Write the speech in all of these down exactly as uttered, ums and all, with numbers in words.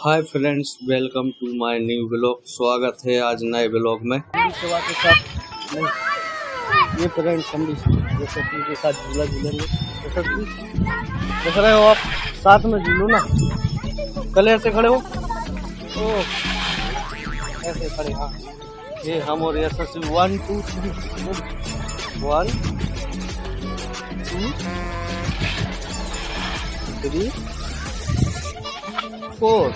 Hi friends, welcome to my new blog. स्वागत है आज नए ब्लॉग में। शिवा के साथ नहीं, ये फ्रेंड्स हम भी यशस्वी के साथ झूला झूलेंगे। यशस्वी देख रहे हो आप, साथ में झूलो ना। कल ऐसे खड़े हो, ओ ऐसे खड़े। हाँ, ये हम और Yashasvi one two three, one two three four.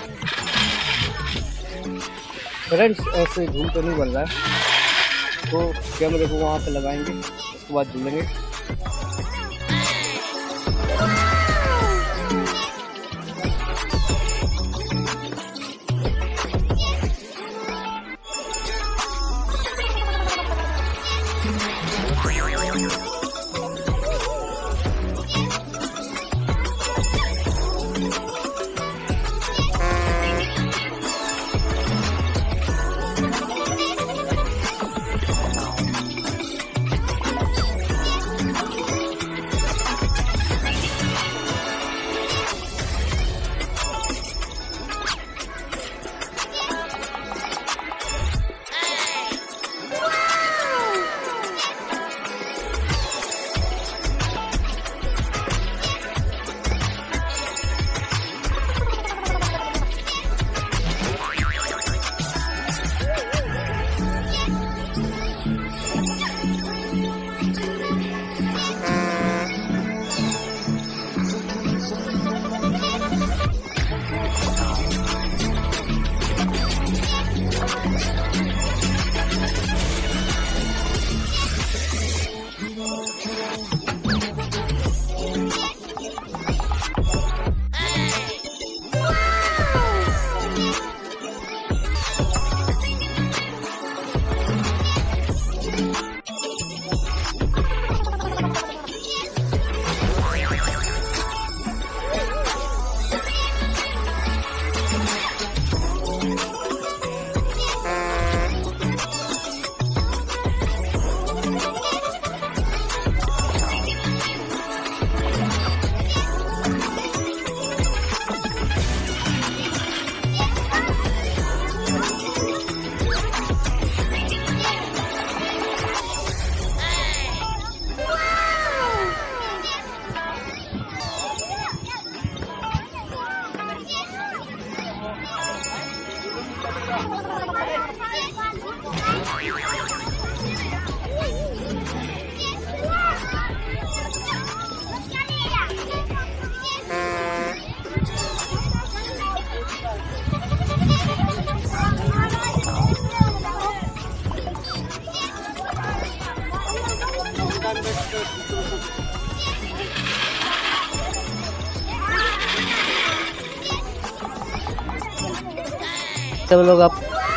Friends ऐसे झूल तो नहीं बन रहा है, तो कैमरे को वहाँ पे लगाएंगे, उसके बाद झूलेंगे। सब लोग आप,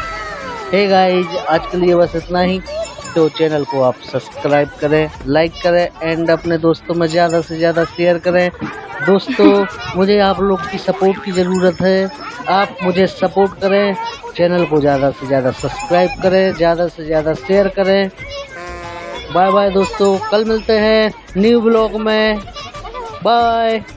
हे गाइज, आज के लिए बस इतना ही। तो चैनल को आप सब्सक्राइब करें, लाइक करें एंड अपने दोस्तों में ज़्यादा से ज़्यादा शेयर करें। दोस्तों, मुझे आप लोग की सपोर्ट की ज़रूरत है, आप मुझे सपोर्ट करें। चैनल को ज़्यादा से ज़्यादा सब्सक्राइब करें, ज़्यादा से ज़्यादा शेयर करें। बाय बाय दोस्तों, कल मिलते हैं न्यू ब्लॉग में। बाय।